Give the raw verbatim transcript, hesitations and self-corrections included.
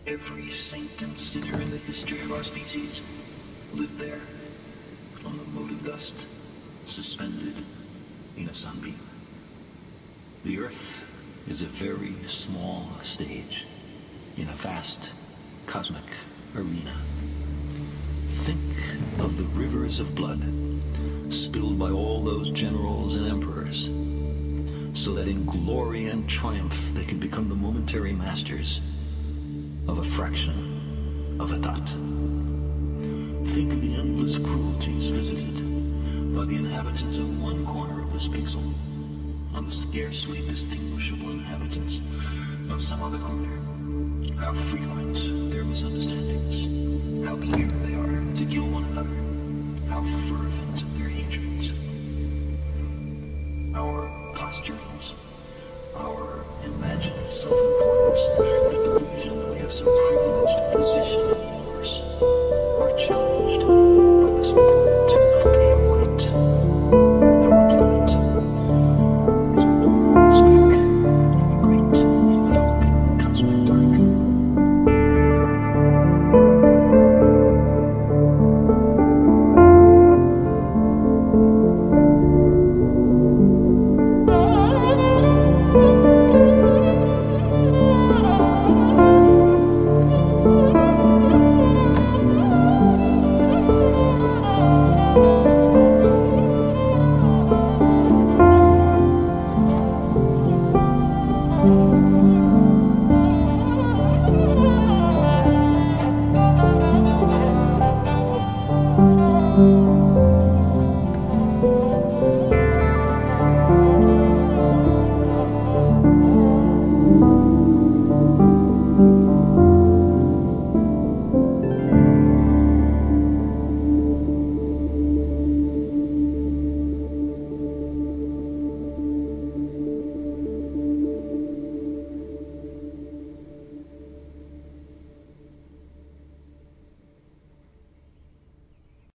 Every saint and sinner in the history of our species lived there, on the mote of dust, suspended in a sunbeam. The Earth is a very small stage in a vast cosmic arena. Think of the rivers of blood spilled by all those generals and emperors, so that in glory and triumph they can become the momentary masters of a fraction of a dot. Think of the endless cruelties visited by the inhabitants of one corner of this pixel on the scarcely distinguishable inhabitants of some other corner. How frequent their misunderstandings, how eager they are to kill one another, how fervent their hatreds. Our